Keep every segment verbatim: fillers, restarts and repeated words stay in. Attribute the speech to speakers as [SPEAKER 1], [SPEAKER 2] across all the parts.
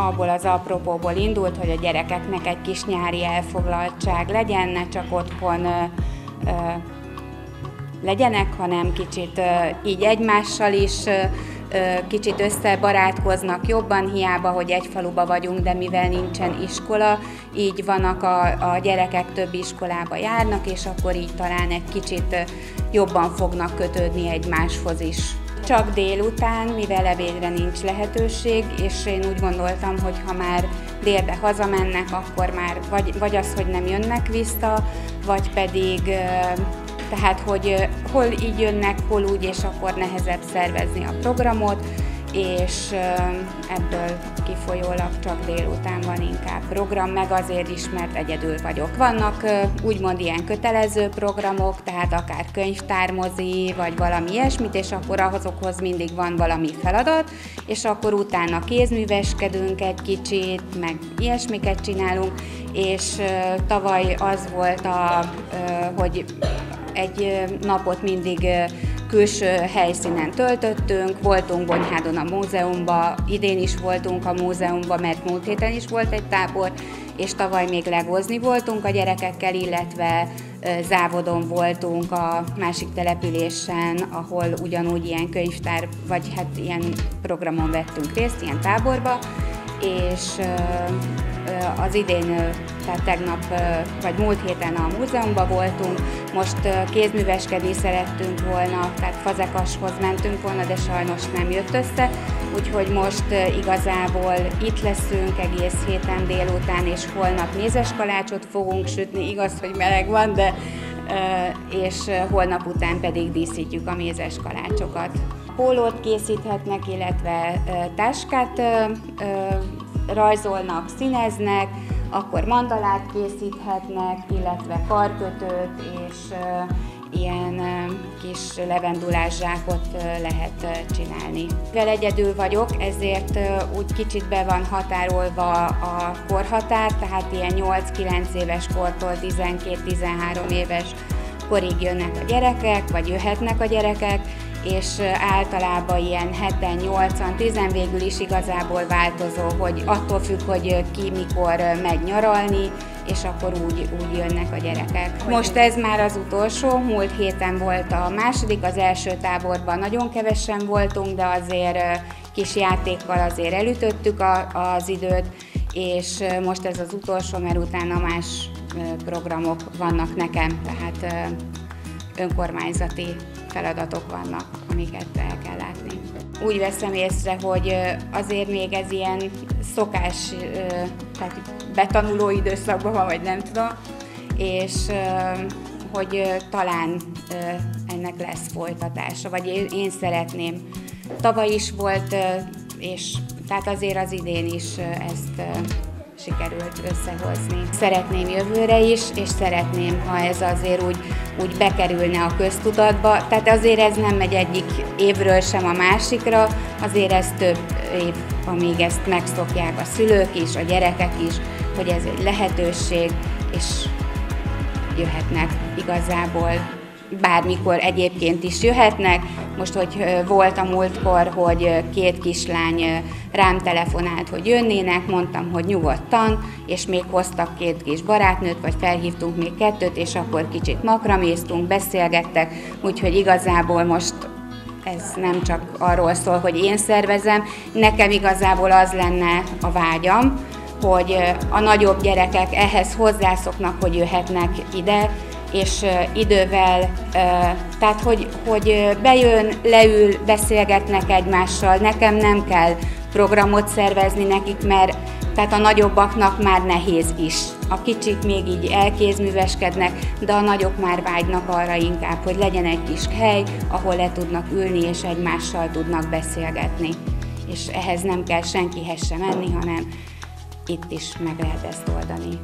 [SPEAKER 1] abból az apropóból indult, hogy a gyerekeknek egy kis nyári elfoglaltság legyen, ne csak otthon ö, ö, legyenek, hanem kicsit ö, így egymással is ö, kicsit összebarátkoznak jobban, hiába, hogy egy faluba vagyunk, de mivel nincsen iskola, így vannak a, a gyerekek több iskolába járnak, és akkor így talán egy kicsit jobban fognak kötődni egymáshoz is. Csak délután, mivel ebédre nincs lehetőség, és én úgy gondoltam, hogy ha már délbe hazamennek, akkor már vagy, vagy az, hogy nem jönnek vissza, vagy pedig tehát, hogy hol így jönnek, hol úgy, és akkor nehezebb szervezni a programot, és ebből kifolyólag csak délután van inkább program, meg azért is, mert egyedül vagyok. Vannak úgymond ilyen kötelező programok, tehát akár könyvtármozi, vagy valami ilyesmit, és akkor azokhoz mindig van valami feladat, és akkor utána kézműveskedünk egy kicsit, meg ilyesmiket csinálunk, és tavaly az volt, a, hogy egy napot mindig külső helyszínen töltöttünk, voltunk Bonyhádon a múzeumban, idén is voltunk a múzeumban, mert múlt héten is volt egy tábor, és tavaly még legozni voltunk a gyerekekkel, illetve Závodon voltunk a másik településen, ahol ugyanúgy ilyen könyvtár, vagy hát ilyen programon vettünk részt, ilyen táborba, és az idén, tehát tegnap, vagy múlt héten a múzeumban voltunk, most kézműveskedni szerettünk volna, tehát Fazekashoz mentünk volna, de sajnos nem jött össze, úgyhogy most igazából itt leszünk egész héten délután, és holnap mézeskalácsot fogunk sütni, igaz, hogy meleg van, de és holnap után pedig díszítjük a mézeskalácsokat. Pólót készíthetnek, illetve táskát rajzolnak, színeznek, akkor mandalát készíthetnek, illetve karkötőt, és uh, ilyen uh, kis levendulás zsákot uh, lehet uh, csinálni. Mivel egyedül vagyok, ezért uh, úgy kicsit be van határolva a korhatár, tehát ilyen nyolc-kilenc éves kortól tizenkét-tizenhárom éves korig jönnek a gyerekek, vagy jöhetnek a gyerekek, és általában ilyen heten, nyolcan, tizen végül is igazából változó, hogy attól függ, hogy ki mikor megy nyaralni, és akkor úgy, úgy jönnek a gyerekek. Most ez már az utolsó, múlt héten volt a második, az első táborban nagyon kevesen voltunk, de azért kis játékkal azért elütöttük a, az időt, és most ez az utolsó, mert utána más programok vannak nekem, tehát önkormányzati feladatok vannak, amiket el kell látni. Úgy veszem észre, hogy azért még ez ilyen szokás, tehát betanuló időszakban van, vagy nem tudom, és hogy talán ennek lesz folytatása, vagy én szeretném. Tavaly is volt, és tehát azért az idén is ezt sikerült összehozni. Szeretném jövőre is, és szeretném, ha ez azért úgy, úgy bekerülne a köztudatba. Tehát azért ez nem megy egyik évről sem a másikra, azért ez több év, amíg ezt megszokják a szülők is, a gyerekek is, hogy ez egy lehetőség, és jöhetnek igazából. Bármikor egyébként is jöhetnek. Most, hogy volt a múltkor, hogy két kislány rám telefonált, hogy jönnének, mondtam, hogy nyugodtan, és még hoztak két kis barátnőt, vagy felhívtunk még kettőt, és akkor kicsit makraméztunk, beszélgettek, úgyhogy igazából most ez nem csak arról szól, hogy én szervezem, nekem igazából az lenne a vágyam, hogy a nagyobb gyerekek ehhez hozzászoknak, hogy jöhetnek ide, és idővel, tehát hogy, hogy bejön, leül, beszélgetnek egymással, nekem nem kell programot szervezni nekik, mert tehát a nagyobbaknak már nehéz is. A kicsik még így elkézműveskednek, de a nagyok már vágynak arra inkább, hogy legyen egy kis hely, ahol le tudnak ülni és egymással tudnak beszélgetni. És ehhez nem kell senkihez sem menni, hanem itt is meg lehet ezt oldani.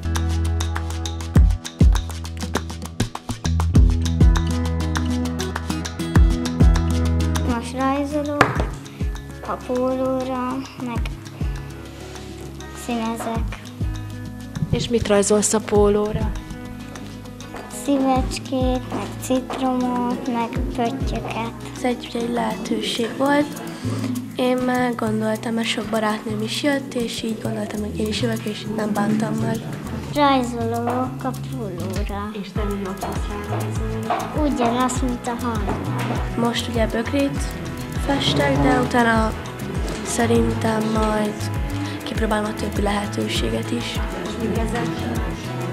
[SPEAKER 2] Most rajzolok a pólóra, meg színezek.
[SPEAKER 3] És mit rajzolsz a pólóra?
[SPEAKER 2] Szívecskét, meg citromot, meg pöttyöket.
[SPEAKER 3] Ez egy, egy lehetőség volt, Én már gondoltam, mert sok barátnőm is jött, és így gondoltam, hogy én is jövök, és nem bántam meg.
[SPEAKER 2] Rajzolok a pólóra.
[SPEAKER 3] És te mi ott rajzolni?
[SPEAKER 2] Ugyanaz, mint a Hanna.
[SPEAKER 3] Most ugye bögrét festek, de utána szerintem majd kipróbálom a többi lehetőséget is. És még ezek?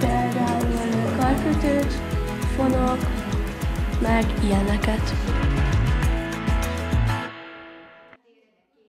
[SPEAKER 3] Például karkötőt, fonok, meg ilyeneket.